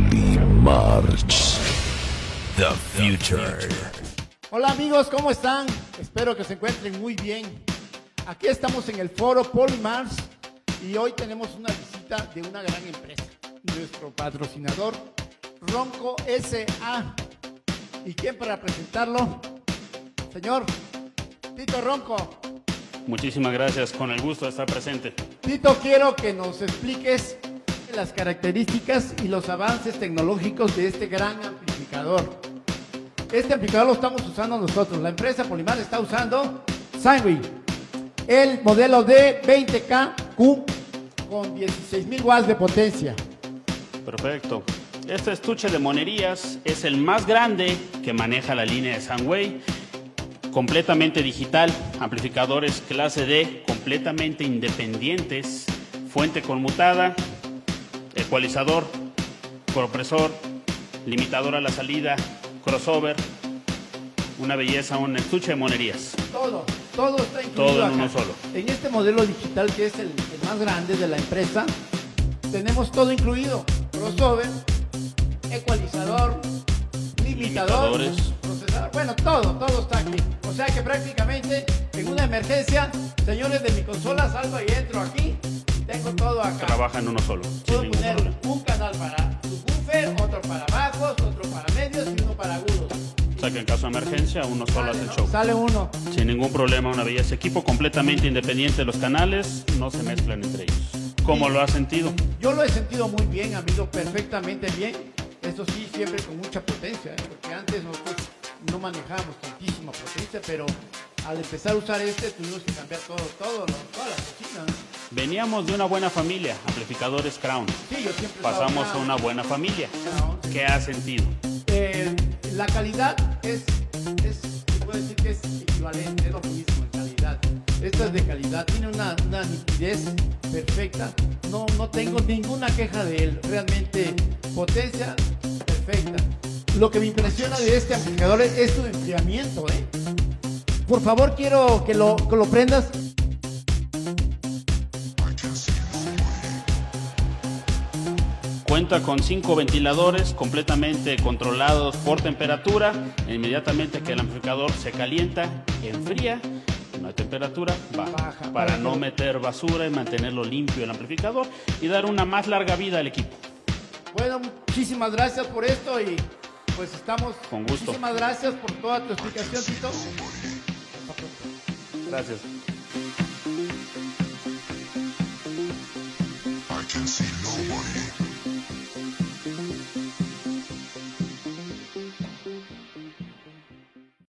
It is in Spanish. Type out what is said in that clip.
Polymarch, the future. Hola amigos, ¿cómo están? Espero que se encuentren muy bien. Aquí estamos en el foro Polymarch y hoy tenemos una visita de una gran empresa, nuestro patrocinador Ronco S.A. ¿Y quién para presentarlo? Señor Tito Ronco. Muchísimas gracias, con el gusto de estar presente. Tito, quiero que nos expliques las características y los avances tecnológicos de este gran amplificador. Este amplificador lo estamos usando nosotros. La empresa Polymarch está usando Seinway, el modelo de 20K-Q con 16.000 watts de potencia. Perfecto. Este estuche de monerías es el más grande que maneja la línea de Seinway, completamente digital, amplificadores clase D, completamente independientes, fuente conmutada, ecualizador, compresor, limitador a la salida, crossover, una belleza, un estuche de monerías. Todo está incluido todo en acá. uno solo. En este modelo digital, que es el más grande de la empresa, tenemos todo incluido: crossover, ecualizador, limitador, procesador, bueno, todo está aquí. O sea que prácticamente en una emergencia, señores de mi consola, salgo y entro aquí y tengo todo acá. Trabaja en uno solo, sin Puedo ningún poner problema. un canal para subwoofer, otro para bajos, otro para medios y uno para agudos. O sea que en caso de emergencia uno solo hace el show. Sale uno. Sin ningún problema, una belleza. Equipo completamente independiente, los canales no se mezclan entre ellos. ¿Cómo lo has sentido? Yo lo he sentido muy bien, amigo, perfectamente bien. Eso sí, siempre con mucha potencia, porque antes nosotros no manejábamos tantísima potencia, pero al empezar a usar este tuvimos que cambiar toda la cocina. Veníamos de una buena familia, amplificadores Crown. Sí, yo siempre Pasamos usaba a una buena familia. Crown. ¿Qué has sentido? La calidad se puede decir que es equivalente, es lo mismo en calidad. Esta es de calidad, tiene una nitidez perfecta, no tengo ninguna queja de él, realmente potencia perfecta. Lo que me impresiona de este amplificador es su enfriamiento, ¿eh? Por favor, quiero que lo prendas. Cuenta con 5 ventiladores completamente controlados por temperatura. Inmediatamente que el amplificador se calienta, enfría, una temperatura baja para no meter basura y mantenerlo limpio el amplificador y dar una más larga vida al equipo. Bueno, muchísimas gracias por esto y pues estamos... Con gusto. Muchísimas gracias por toda tu explicación, Tito. Gracias. I can see nobody.